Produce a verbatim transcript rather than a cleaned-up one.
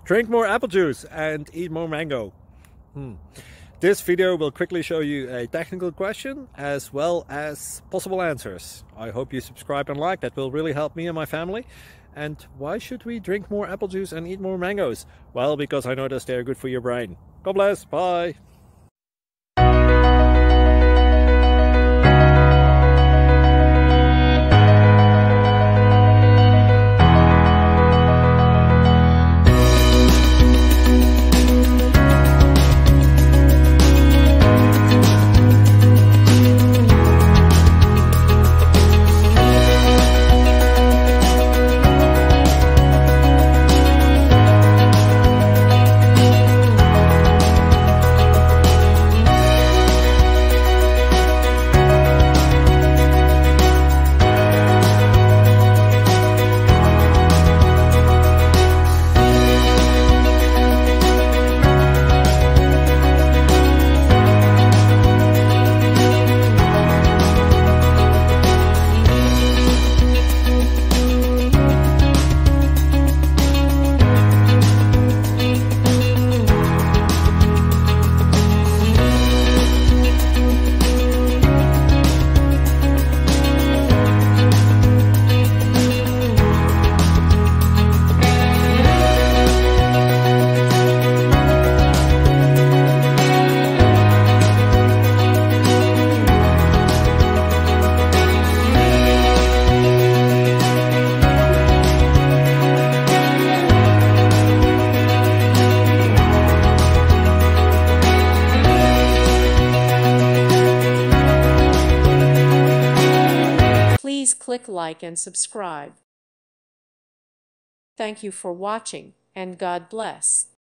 Drink more apple juice and eat more mango. Hmm. This video will quickly show you a technical question as well as possible answers. I hope you subscribe and like, that will really help me and my family. And why should we drink more apple juice and eat more mangoes? Well, because I noticed they're good for your brain. God bless, bye! Please click like and subscribe. Thank you for watching, and God bless.